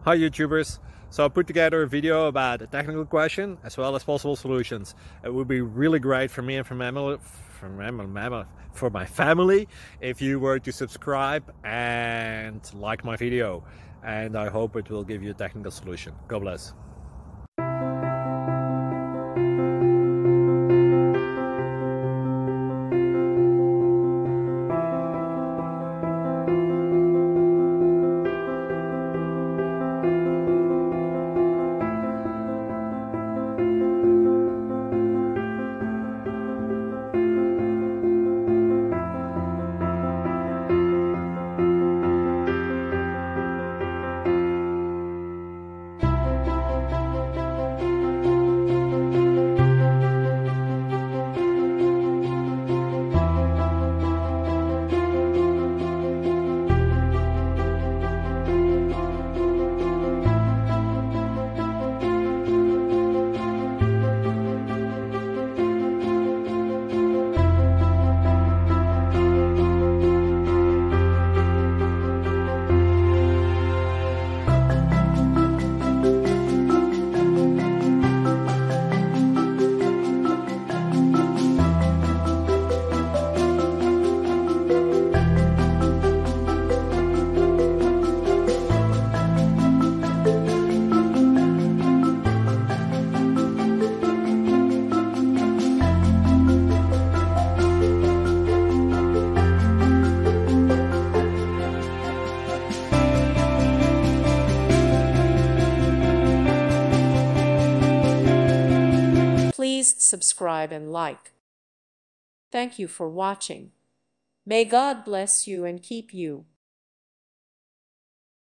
Hi YouTubers! So I put together a video about a technical question as well as possible solutions. It would be really great for me and for my family if you were to subscribe and like my video, and I hope it will give you a technical solution. God bless. Please subscribe and like. Thank you for watching. May God bless you and keep you.